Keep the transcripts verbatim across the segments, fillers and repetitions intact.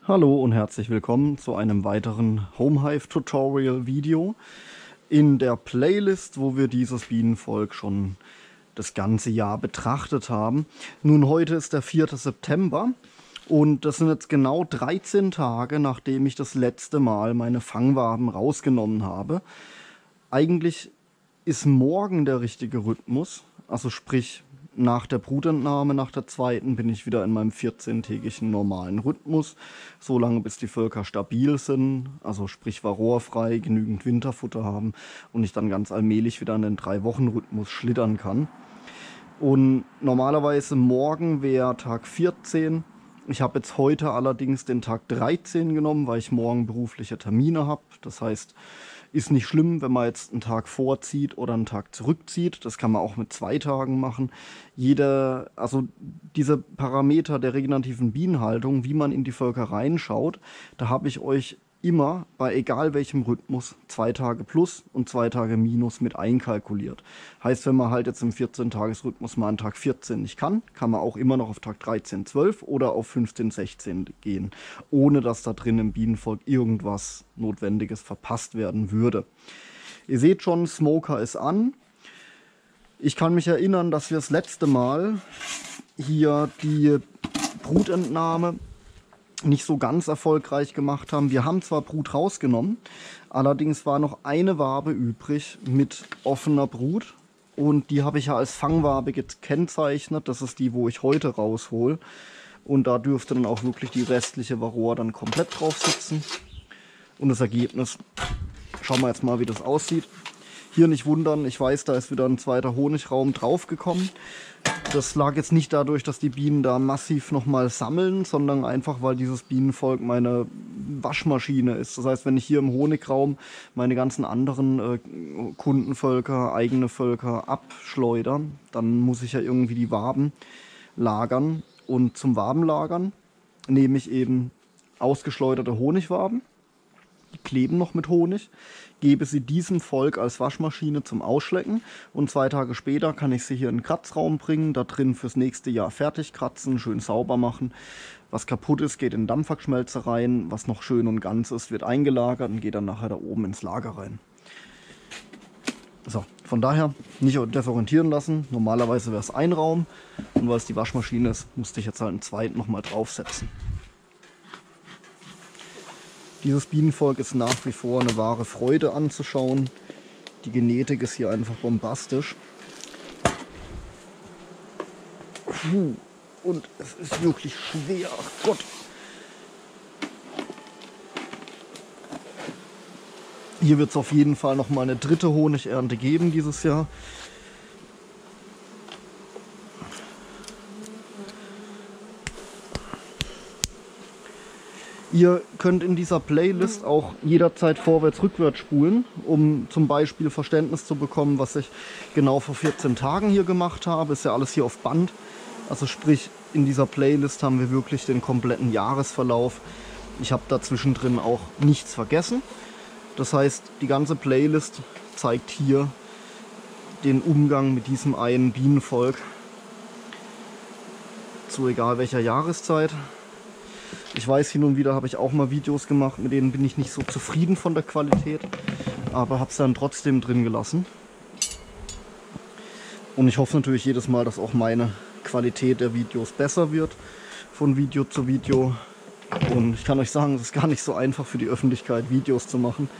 Hallo und herzlich willkommen zu einem weiteren HomeHive-Tutorial-Video in der Playlist, wo wir dieses Bienenvolk schon das ganze Jahr betrachtet haben. Nun, heute ist der vierte September und das sind jetzt genau dreizehn Tage, nachdem ich das letzte Mal meine Fangwaben rausgenommen habe. Eigentlich ist morgen der richtige Rhythmus, also sprich nach der Brutentnahme, nach der zweiten, bin ich wieder in meinem vierzehntägigen normalen Rhythmus, solange bis die Völker stabil sind, also sprich varroarfrei, genügend Winterfutter haben und ich dann ganz allmählich wieder an den drei Wochen Rhythmus schlittern kann. Und normalerweise morgen wäre Tag vierzehn. Ich habe jetzt heute allerdings den Tag dreizehn genommen, weil ich morgen berufliche Termine habe. Das heißt, ist nicht schlimm, wenn man jetzt einen Tag vorzieht oder einen Tag zurückzieht. Das kann man auch mit zwei Tagen machen. Jeder, also diese Parameter der regenerativen Bienenhaltung, wie man in die Völker reinschaut, da habe ich euch immer bei egal welchem Rhythmus zwei Tage plus und zwei Tage minus mit einkalkuliert. Heißt, wenn man halt jetzt im vierzehn-Tages-Rhythmus mal an Tag vierzehn nicht kann, kann man auch immer noch auf Tag dreizehn, zwölf oder auf fünfzehn, sechzehn gehen, ohne dass da drin im Bienenvolk irgendwas Notwendiges verpasst werden würde. Ihr seht schon, Smoker ist an. Ich kann mich erinnern, dass wir das letzte Mal hier die Brutentnahme nicht so ganz erfolgreich gemacht haben. Wir haben zwar Brut rausgenommen, allerdings war noch eine Wabe übrig mit offener Brut und die habe ich ja als Fangwabe gekennzeichnet. Das ist die, wo ich heute raushol, und da dürfte dann auch wirklich die restliche Varroa dann komplett drauf sitzen. Und das Ergebnis, schauen wir jetzt mal, wie das aussieht. Hier nicht wundern, ich weiß, da ist wieder ein zweiter Honigraum draufgekommen. Das lag jetzt nicht dadurch, dass die Bienen da massiv nochmal sammeln, sondern einfach, weil dieses Bienenvolk meine Waschmaschine ist. Das heißt, wenn ich hier im Honigraum meine ganzen anderen äh, Kundenvölker, eigene Völker abschleudere, dann muss ich ja irgendwie die Waben lagern. Und zum Wabenlagern nehme ich eben ausgeschleuderte Honigwaben. Die kleben noch mit Honig, gebe sie diesem Volk als Waschmaschine zum Ausschlecken und zwei Tage später kann ich sie hier in den Kratzraum bringen, da drin fürs nächste Jahr fertig kratzen, schön sauber machen. Was kaputt ist, geht in den Dampfwerkschmelzer rein, was noch schön und ganz ist, wird eingelagert und geht dann nachher da oben ins Lager rein. So, von daher nicht desorientieren lassen, normalerweise wäre es ein Raum und weil es die Waschmaschine ist, musste ich jetzt halt einen zweiten nochmal draufsetzen. Dieses Bienenvolk ist nach wie vor eine wahre Freude anzuschauen. Die Genetik ist hier einfach bombastisch. Puh, und es ist wirklich schwer. Ach Gott. Hier wird es auf jeden Fall noch mal eine dritte Honigernte geben dieses Jahr. Ihr könnt in dieser Playlist auch jederzeit vorwärts-rückwärts spulen, um zum Beispiel Verständnis zu bekommen, was ich genau vor vierzehn Tagen hier gemacht habe. Ist ja alles hier auf Band. Also sprich, in dieser Playlist haben wir wirklich den kompletten Jahresverlauf. Ich habe da zwischendrin auch nichts vergessen. Das heißt, die ganze Playlist zeigt hier den Umgang mit diesem einen Bienenvolk zu egal welcher Jahreszeit. Ich weiß, hin und wieder habe ich auch mal Videos gemacht, mit denen bin ich nicht so zufrieden von der Qualität, aber habe es dann trotzdem drin gelassen. Und ich hoffe natürlich jedes Mal, dass auch meine Qualität der Videos besser wird, von Video zu Video. Und ich kann euch sagen, es ist gar nicht so einfach für die Öffentlichkeit, Videos zu machen.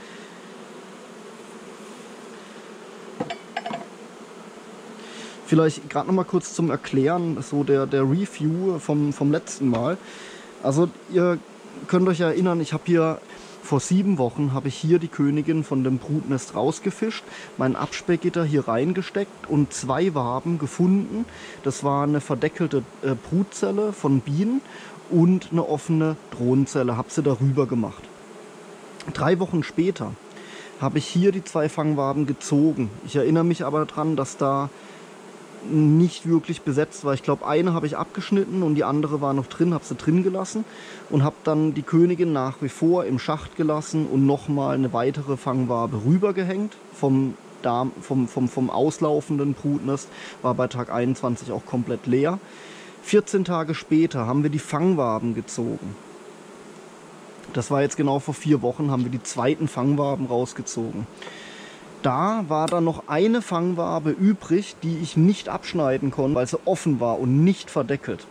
Vielleicht gerade noch mal kurz zum Erklären, so der, der Review vom, vom letzten Mal. Also ihr könnt euch erinnern, ich habe hier vor sieben Wochen habe ich hier die Königin von dem Brutnest rausgefischt, mein Abspeckgitter hier reingesteckt und zwei Waben gefunden. Das war eine verdeckelte äh, Brutzelle von Bienen und eine offene Drohnenzelle, habe sie darüber gemacht. Drei Wochen später habe ich hier die zwei Fangwaben gezogen. Ich erinnere mich aber daran, dass da nicht wirklich besetzt war. Ich glaube, eine habe ich abgeschnitten und die andere war noch drin, habe sie drin gelassen und habe dann die Königin nach wie vor im Schacht gelassen und nochmal eine weitere Fangwabe rübergehängt. Vom, Darm, vom, vom, vom auslaufenden Brutnest war bei Tag einundzwanzig auch komplett leer. vierzehn Tage später haben wir die Fangwaben gezogen. Das war jetzt genau vor vier Wochen, haben wir die zweiten Fangwaben rausgezogen. Da war dann noch eine Fangwabe übrig, die ich nicht abschneiden konnte, weil sie offen war und nicht verdeckelt.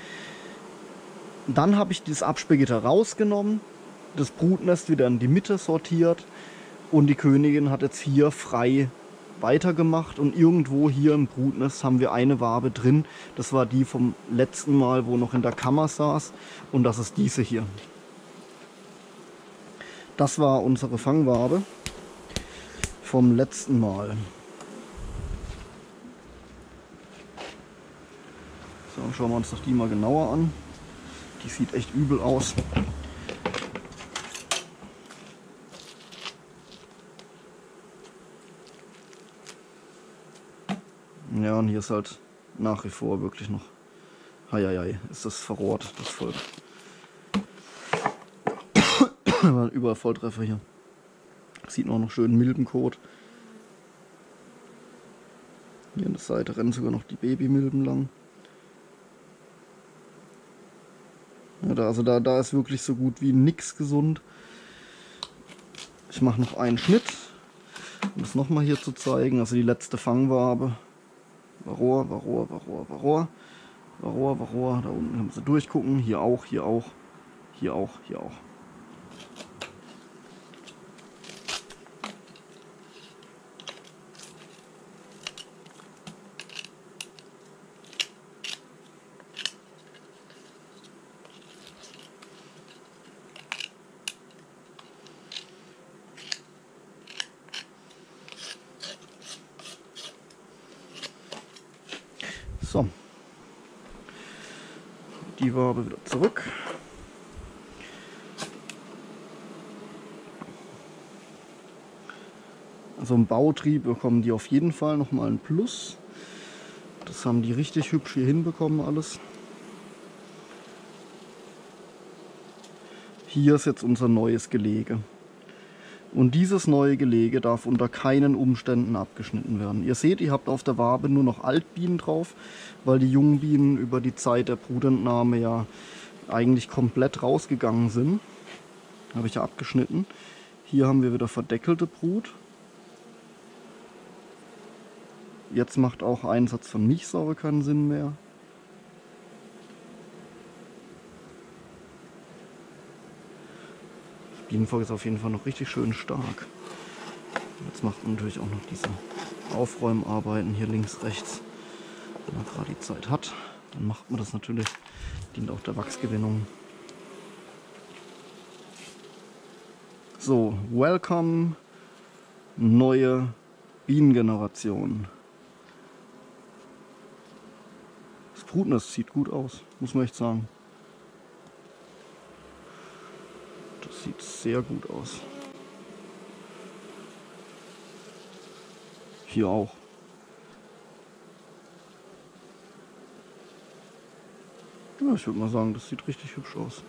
Dann habe ich das Absperrgitter rausgenommen, das Brutnest wieder in die Mitte sortiert und die Königin hat jetzt hier frei weitergemacht und irgendwo hier im Brutnest haben wir eine Wabe drin. Das war die vom letzten Mal, wo noch in der Kammer saß, und das ist diese hier. Das war unsere Fangwabe vom letzten Mal. So, schauen wir uns doch die mal genauer an. Die sieht echt übel aus. Ja, und hier ist halt nach wie vor wirklich noch, heieiei, ist das verrohrt, das Volk. Überall Volltreffer hier. Sieht man auch noch schön Milbenkot. Hier an der Seite rennen sogar noch die Babymilben lang. Ja, da, also da, da ist wirklich so gut wie nix gesund. Ich mache noch einen Schnitt, um das nochmal hier zu zeigen. Also die letzte Fangwabe. Varroa, Varroa, Varroa, Varroa. Varroa, Varroa. Da unten können Sie durchgucken. Hier auch, hier auch, hier auch, hier auch. So, die Wabe wieder zurück. Also im Bautrieb bekommen die auf jeden Fall nochmal ein Plus. Das haben die richtig hübsch hier hinbekommen alles. Hier ist jetzt unser neues Gelege. Und dieses neue Gelege darf unter keinen Umständen abgeschnitten werden. Ihr seht, ihr habt auf der Wabe nur noch Altbienen drauf, weil die jungen Bienen über die Zeit der Brutentnahme ja eigentlich komplett rausgegangen sind. Habe ich ja abgeschnitten. Hier haben wir wieder verdeckelte Brut. Jetzt macht auch Einsatz von Milchsäure keinen Sinn mehr. Das Bienenvolk ist auf jeden Fall noch richtig schön stark. Jetzt macht man natürlich auch noch diese Aufräumarbeiten hier links, rechts. Wenn man gerade die Zeit hat, dann macht man das natürlich. Dient auch der Wachsgewinnung. So, welcome, neue Bienengeneration. Das Brutnest sieht gut aus, muss man echt sagen. Das sieht sehr gut aus. Hier auch. Ja, ich würde mal sagen, das sieht richtig hübsch aus.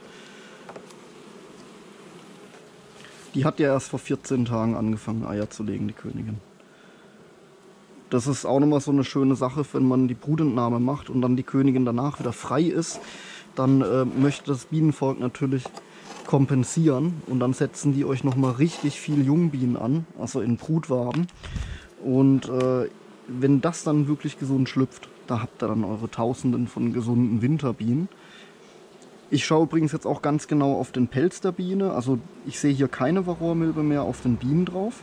Die hat ja erst vor vierzehn Tagen angefangen, Eier zu legen, die Königin. Das ist auch nochmal so eine schöne Sache, wenn man die Brutentnahme macht und dann die Königin danach wieder frei ist. Dann äh, möchte das Bienenvolk natürlich kompensieren und dann setzen die euch nochmal richtig viel Jungbienen an, also in Brutwaben. Und äh, wenn das dann wirklich gesund schlüpft, da habt ihr dann eure Tausenden von gesunden Winterbienen. Ich schaue übrigens jetzt auch ganz genau auf den Pelz der Biene. Also ich sehe hier keine Varroa-Milbe mehr auf den Bienen drauf.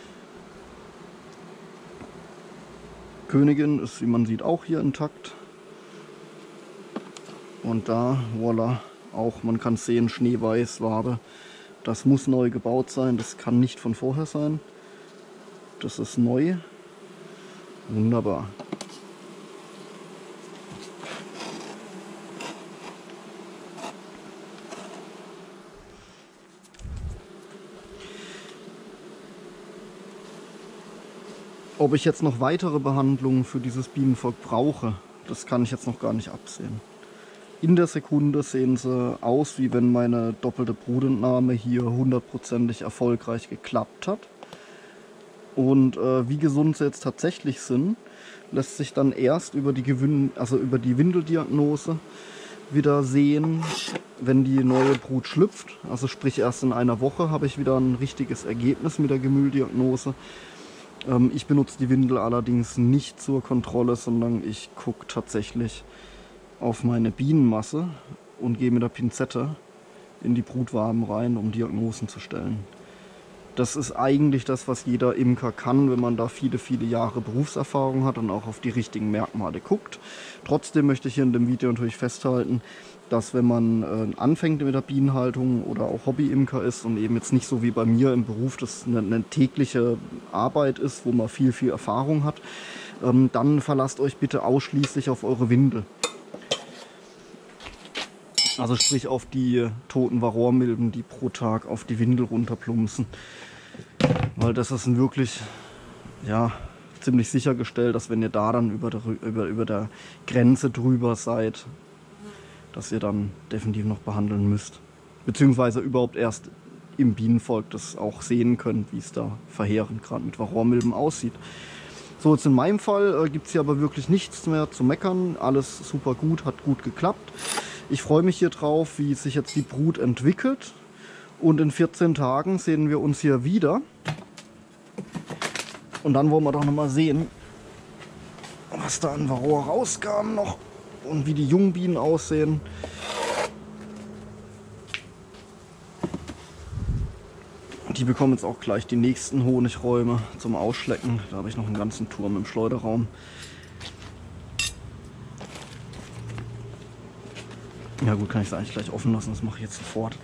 Königin ist, wie man sieht, auch hier intakt. Und da, voilà, auch, man kann sehen, schneeweiß, Wabe. Das muss neu gebaut sein, das kann nicht von vorher sein. Das ist neu. Wunderbar. Ob ich jetzt noch weitere Behandlungen für dieses Bienenvolk brauche, das kann ich jetzt noch gar nicht absehen. In der Sekunde sehen sie aus, wie wenn meine doppelte Brutentnahme hier hundertprozentig erfolgreich geklappt hat. Und äh, wie gesund sie jetzt tatsächlich sind, lässt sich dann erst über die, Gewinn also über die Windeldiagnose wieder sehen, wenn die neue Brut schlüpft. Also sprich erst in einer Woche habe ich wieder ein richtiges Ergebnis mit der Gemülldiagnose. Ähm, ich benutze die Windel allerdings nicht zur Kontrolle, sondern ich gucke tatsächlich auf meine Bienenmasse und gehe mit der Pinzette in die Brutwaben rein, um Diagnosen zu stellen. Das ist eigentlich das, was jeder Imker kann, wenn man da viele, viele Jahre Berufserfahrung hat und auch auf die richtigen Merkmale guckt. Trotzdem möchte ich hier in dem Video natürlich festhalten, dass wenn man äh, anfängt mit der Bienenhaltung oder auch Hobby-Imker ist und eben jetzt nicht so wie bei mir im Beruf, das eine, eine tägliche Arbeit ist, wo man viel, viel Erfahrung hat, ähm, dann verlasst euch bitte ausschließlich auf eure Windel. Also sprich auf die toten Varroamilben, die pro Tag auf die Windel runterplumpsen. Weil das ist wirklich, ja, ziemlich sichergestellt, dass wenn ihr da dann über der, über, über der Grenze drüber seid, dass ihr dann definitiv noch behandeln müsst. Beziehungsweise überhaupt erst im Bienenvolk das auch sehen könnt, wie es da verheerend gerade mit Varroamilben aussieht. So, jetzt in meinem Fall äh, gibt es hier aber wirklich nichts mehr zu meckern. Alles super gut, hat gut geklappt. Ich freue mich hier drauf, wie sich jetzt die Brut entwickelt. Und in vierzehn Tagen sehen wir uns hier wieder. Und dann wollen wir doch nochmal sehen, was da an Varroa rauskam noch und wie die Jungbienen aussehen. Die bekommen jetzt auch gleich die nächsten Honigräume zum Ausschlecken. Da habe ich noch einen ganzen Turm im Schleuderraum. Ja gut, kann ich es eigentlich gleich offen lassen, das mache ich jetzt sofort.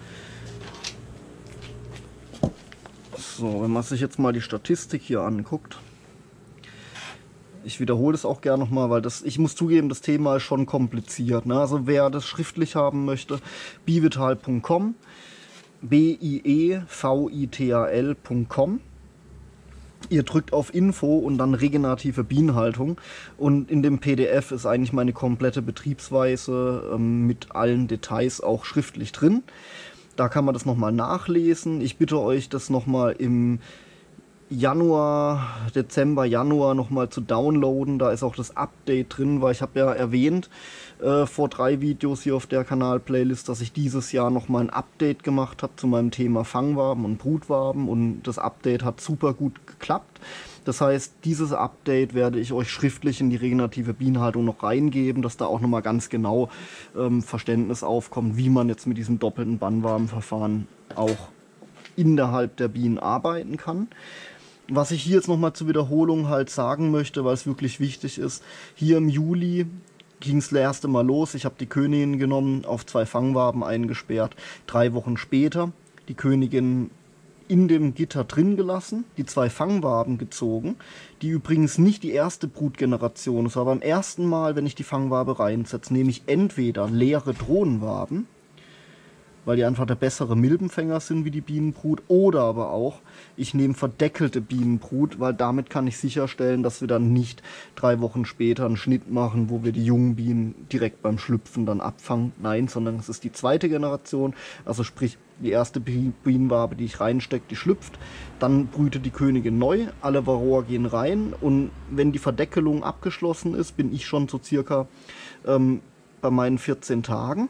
So, wenn man sich jetzt mal die Statistik hier anguckt. Ich wiederhole es auch gerne nochmal, weil das, ich muss zugeben, das Thema ist schon kompliziert. Ne? Also wer das schriftlich haben möchte, bievital punkt com, B I E V I T A L punkt com. Ihr drückt auf Info und dann regenerative Bienenhaltung und in dem P D F ist eigentlich meine komplette Betriebsweise ähm, mit allen Details auch schriftlich drin. Da kann man das nochmal nachlesen. Ich bitte euch, das nochmal im Januar, Dezember, Januar nochmal zu downloaden. Da ist auch das Update drin, weil ich habe ja erwähnt äh, vor drei Videos hier auf der Kanal-Playlist, dass ich dieses Jahr nochmal ein Update gemacht habe zu meinem Thema Fangwaben und Brutwaben und das Update hat super gut geklappt. Das heißt, dieses Update werde ich euch schriftlich in die regenerative Bienenhaltung noch reingeben, dass da auch nochmal ganz genau ähm, Verständnis aufkommt, wie man jetzt mit diesem doppelten Bannwabenverfahren auch innerhalb der Bienen arbeiten kann. Was ich hier jetzt nochmal zur Wiederholung halt sagen möchte, weil es wirklich wichtig ist, hier im Juli ging es das erste Mal los. Ich habe die Königin genommen, auf zwei Fangwaben eingesperrt. Drei Wochen später die Königin in dem Gitter drin gelassen, die zwei Fangwaben gezogen, die übrigens nicht die erste Brutgeneration ist, aber beim ersten Mal, wenn ich die Fangwabe reinsetze, nehme ich entweder leere Drohnenwaben, weil die einfach der bessere Milbenfänger sind wie die Bienenbrut, oder aber auch, ich nehme verdeckelte Bienenbrut, weil damit kann ich sicherstellen, dass wir dann nicht drei Wochen später einen Schnitt machen, wo wir die jungen Bienen direkt beim Schlüpfen dann abfangen. Nein, sondern es ist die zweite Generation, also sprich die erste Bienenwabe, die ich reinstecke, die schlüpft, dann brütet die Königin neu, alle Varroa gehen rein und wenn die Verdeckelung abgeschlossen ist, bin ich schon so circa ähm, bei meinen vierzehn Tagen.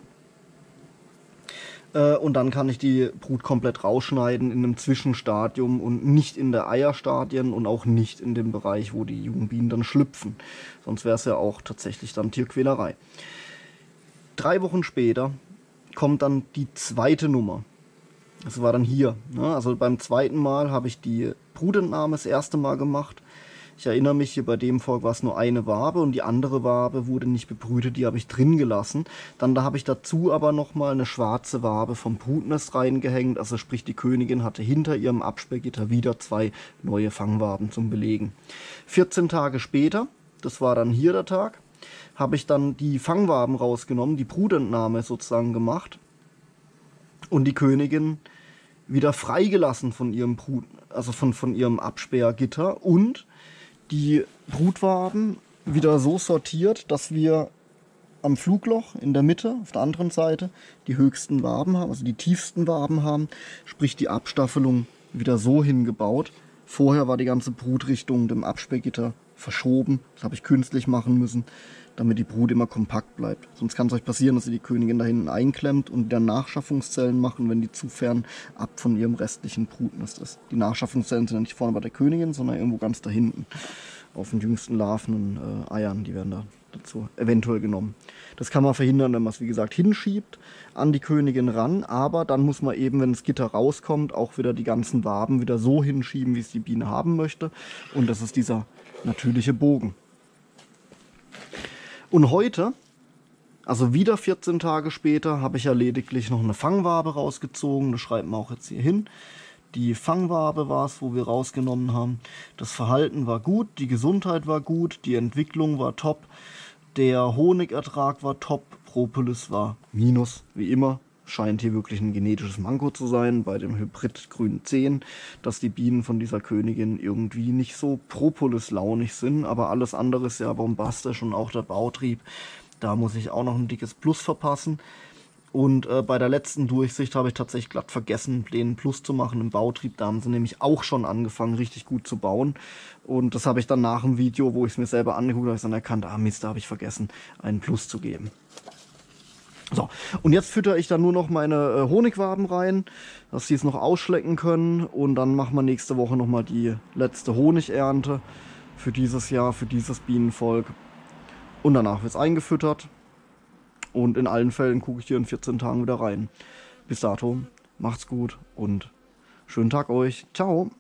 Und dann kann ich die Brut komplett rausschneiden in einem Zwischenstadium und nicht in der Eierstadien und auch nicht in dem Bereich, wo die jungen Bienen dann schlüpfen. Sonst wäre es ja auch tatsächlich dann Tierquälerei. Drei Wochen später kommt dann die zweite Nummer. Das war dann hier. Also beim zweiten Mal habe ich die Brutentnahme das erste Mal gemacht. Ich erinnere mich, hier bei dem Volk war es nur eine Wabe und die andere Wabe wurde nicht bebrütet, die habe ich drin gelassen. Dann da habe ich dazu aber nochmal eine schwarze Wabe vom Brutnest reingehängt, also sprich die Königin hatte hinter ihrem Absperrgitter wieder zwei neue Fangwaben zum Belegen. vierzehn Tage später, das war dann hier der Tag, habe ich dann die Fangwaben rausgenommen, die Brutentnahme sozusagen gemacht und die Königin wieder freigelassen von ihrem Brut, also von, von ihrem Absperrgitter und die Brutwaben wieder so sortiert, dass wir am Flugloch in der Mitte, auf der anderen Seite, die höchsten Waben haben, also die tiefsten Waben haben, sprich die Abstaffelung wieder so hingebaut. Vorher war die ganze Brutrichtung dem Absperrgitter verschoben. Das habe ich künstlich machen müssen, damit die Brut immer kompakt bleibt. Sonst kann es euch passieren, dass ihr die Königin da hinten einklemmt und dann Nachschaffungszellen machen, wenn die zu fern ab von ihrem restlichen Brutnest ist. Die Nachschaffungszellen sind ja nicht vorne bei der Königin, sondern irgendwo ganz da hinten auf den jüngsten Larven und äh, Eiern. Die werden da dazu eventuell genommen. Das kann man verhindern, wenn man es wie gesagt hinschiebt an die Königin ran, aber dann muss man eben, wenn das Gitter rauskommt, auch wieder die ganzen Waben wieder so hinschieben, wie es die Biene haben möchte. Und das ist dieser natürliche Bogen. Und heute, also wieder vierzehn Tage später, habe ich ja lediglich noch eine Fangwabe rausgezogen. Das schreiben wir auch jetzt hier hin. Die Fangwabe war es, wo wir rausgenommen haben. Das Verhalten war gut, die Gesundheit war gut, die Entwicklung war top, der Honigertrag war top, Propolis war minus, wie immer. Scheint hier wirklich ein genetisches Manko zu sein bei dem Hybrid grün zehn, dass die Bienen von dieser Königin irgendwie nicht so Propolis-launig sind, aber alles andere ist ja bombastisch und auch der Bautrieb, da muss ich auch noch ein dickes Plus verpassen. Und äh, bei der letzten Durchsicht habe ich tatsächlich glatt vergessen, den Plus zu machen im Bautrieb. Da haben sie nämlich auch schon angefangen, richtig gut zu bauen. Und das habe ich dann nach dem Video, wo ich es mir selber angeguckt habe, ich dann erkannt, ah Mist, da habe ich vergessen, einen Plus zu geben. So, und jetzt fütter ich dann nur noch meine äh, Honigwaben rein, dass sie es noch ausschlecken können. Und dann machen wir nächste Woche nochmal die letzte Honigernte für dieses Jahr, für dieses Bienenvolk. Und danach wird es eingefüttert. Und in allen Fällen gucke ich hier in vierzehn Tagen wieder rein. Bis dato, macht's gut und schönen Tag euch. Ciao.